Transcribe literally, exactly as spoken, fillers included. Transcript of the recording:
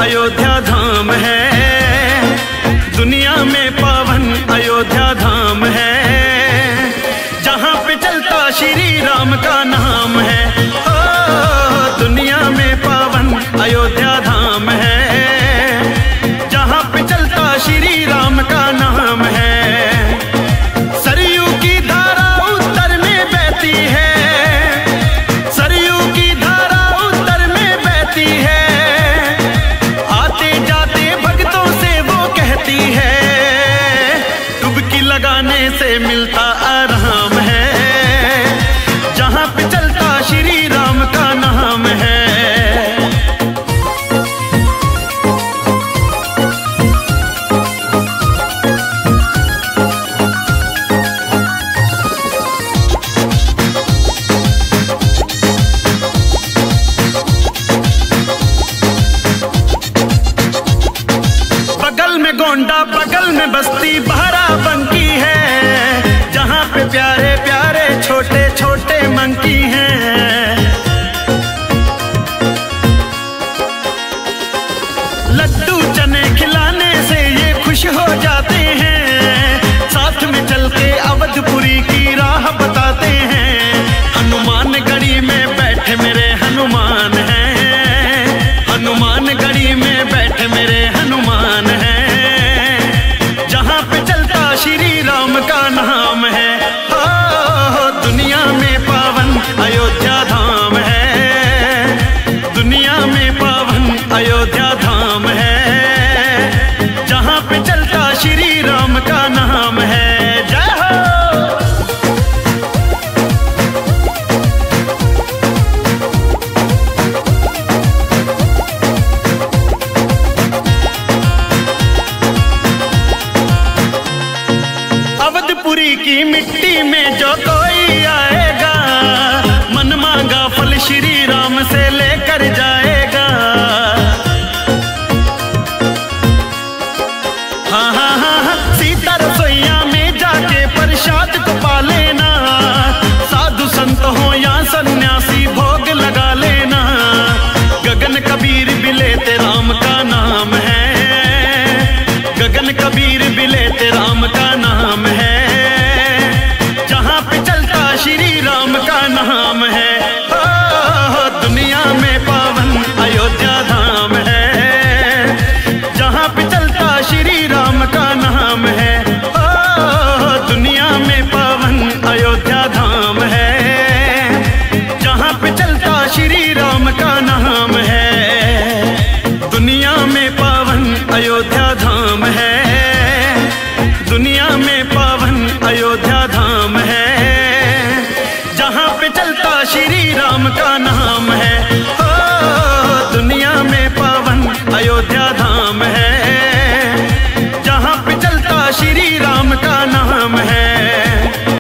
अयोध्या धाम है, दुनिया में पावन अयोध्या धाम है, जहाँ पे चलता श्री राम का नाम है। ओ दुनिया में पावन अयोध्या धाम है, जहाँ पे चलता श्री राम का नाम है। सरयू की धारा उत्तर में बहती है, सरयू की धारा उत्तर में बहती है, आते जाते भक्तों से वो कहती है, डुबकी लगाने से मिलता आराम है, जहाँ पे चलता श्री राम का नाम है। बगल में गोंडा बगल में बस्ती बाराबंकी है, जहाँ पे प्यारे प्यारे छोटे छोटे मंकी हैं। लड्डू चने खिलाने से ये खुश हो जाते हैं, साथ में चल के अवधपुरी की राह बताते हैं। हनुमान गढ़ी में बैठे मेरे हनुमान हैं, हनुमान गढ़ी में बैठे मेरे हनुमान हैं, जहाँ पे चलता श्री राम का नाम है। ओ दुनिया में पावन अयोध्या धाम है, दुनिया में पावन अयोध्या धाम है, जहाँ पे चलता श्री राम का नाम है। जय हो। अवधपुरी की मिट्टी में जो कोई आएगा, मन मांगा फल श्री राम से लेकर जाएगा। हाँ हाँ हाँ हाँ, सीता रसोईया में जाके प्रसाद को पा लेना, साधु संत हो या सन्यासी भोग लगा लेना। गगन कबीर भी लेते राम का नाम है, गगन कबीर भी लेते राम का नाम है, जहाँ पे चलता श्री राम का नाम है। ओ दुनिया में पावन अयोध्या धाम है, जहाँ पे चलता श्री राम का नाम है। ओ दुनिया में पावन अयोध्या धाम है, जहाँ पे चलता श्री राम का नाम है। दुनिया में पावन अयोध्या धाम है, दुनिया में पावन अयोध्या धाम है, जहाँ पे चलता श्री राम का नाम है।